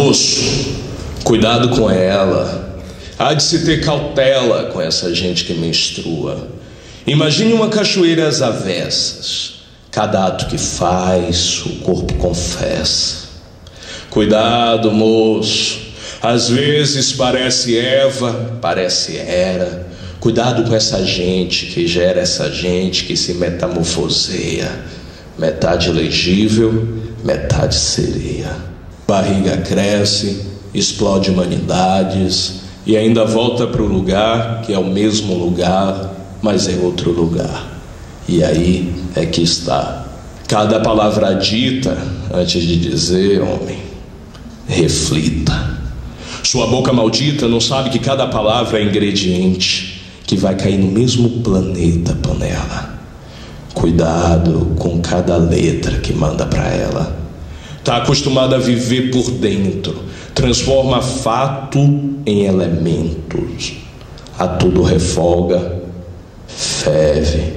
Moço, cuidado com ela. Há de se ter cautela com essa gente que menstrua. Imagine uma cachoeira às avessas. Cada ato que faz, o corpo confessa. Cuidado, moço. Às vezes parece Eva, parece Hera. Cuidado com essa gente que gera essa gente que se metamorfoseia. Metade legível, metade sereia. Barriga cresce, explode humanidades e ainda volta para o lugar que é o mesmo lugar, mas é outro lugar. E aí é que está. Cada palavra dita, antes de dizer, homem, reflita. Sua boca maldita não sabe que cada palavra é ingrediente que vai cair no mesmo planeta, panela. Cuidado com cada letra que manda para ela. Tá acostumada a viver por dentro. Transforma fato em elementos. A tudo refoga, ferve,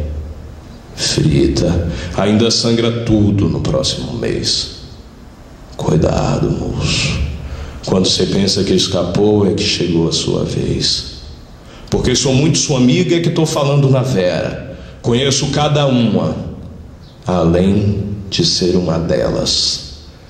frita. Ainda sangra tudo no próximo mês. Cuidado, moço. Quando você pensa que escapou, é que chegou a sua vez. Porque sou muito sua amiga, é que estou falando na Vera. Conheço cada uma, além de ser uma delas.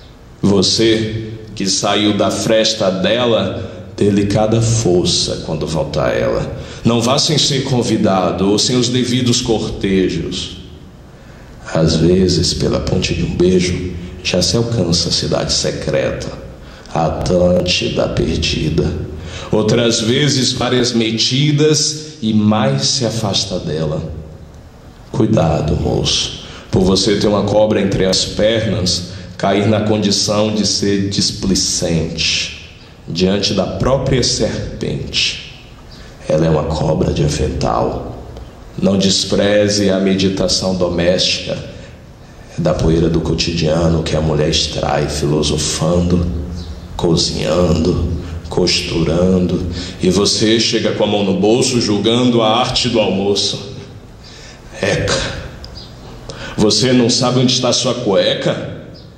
Você que saiu da fresta dela, dê-lhe cada força quando voltar ela. Não vá sem ser convidado ou sem os devidos cortejos. Às vezes, pela ponte de um beijo, já se alcança a cidade secreta, a Atlântida perdida. Outras vezes, várias metidas e mais se afasta dela. Cuidado, moço, por você ter uma cobra entre as pernas, cair na condição de ser displicente diante da própria serpente. Ela é uma cobra de avental. Não despreze a meditação doméstica. É da poeira do cotidiano que a mulher extrai, filosofando, cozinhando, costurando, e você chega com a mão no bolso julgando a arte do almoço. Eca, você não sabe onde está sua cueca?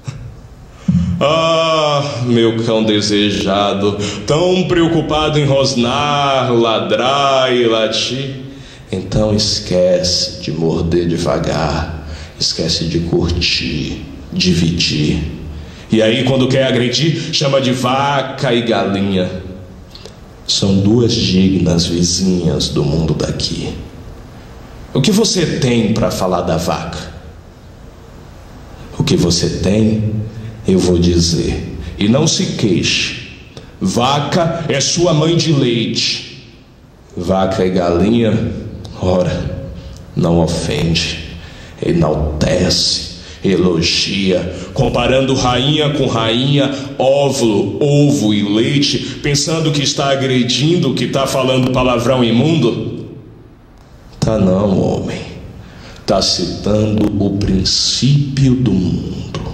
Ah, meu cão desejado, tão preocupado em rosnar, ladrar e latir. Então esquece de morder devagar, esquece de curtir, dividir. E aí quando quer agredir, chama de vaca e galinha. São duas dignas vizinhas do mundo daqui. O que você tem para falar da vaca? O que você tem, eu vou dizer. E não se queixe. Vaca é sua mãe de leite. Vaca e galinha, ora, não ofende, enaltece, elogia, comparando rainha com rainha, óvulo, ovo e leite, pensando que está agredindo, que está falando palavrão imundo. Tá não, homem. Tá citando o princípio do mundo.